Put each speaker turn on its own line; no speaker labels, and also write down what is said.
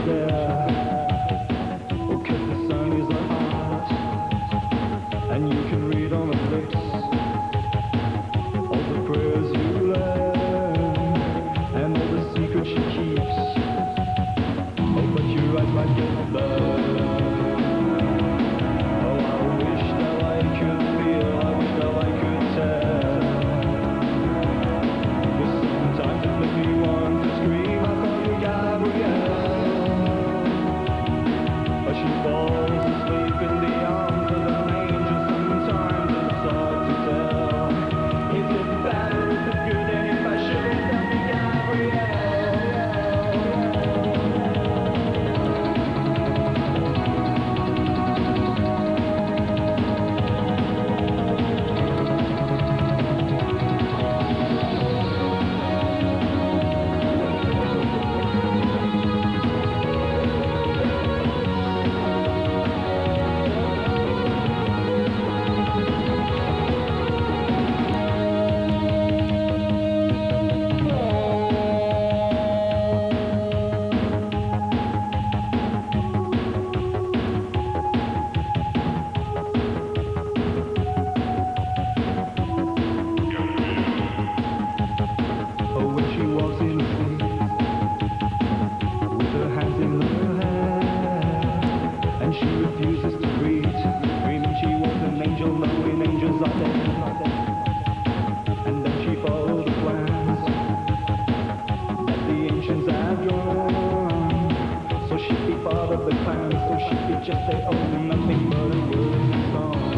there. Oh, 'cause the sun is a heart, and you can read on the lips all the prayers you learn, and all the secrets she keeps. Oh, but your eyes might get blurred. Oh, I wish that I could feel, I wish that I could tell. But sometimes it makes me want to scream, I call you Gabrielle. But she falls asleep in the arms of an angel. Sometimes it's hard to tell. Is it bad or is it good? And if I should, tell me Gabrielle. Oh, when she walks in with her hands in her hair, and she refuses to greet, screaming she was an angel, knowing angels are dead. And then she followed the plans that the ancients had drawn, so she'd be part of the clan, so she could just say, oh, nothing but a good song.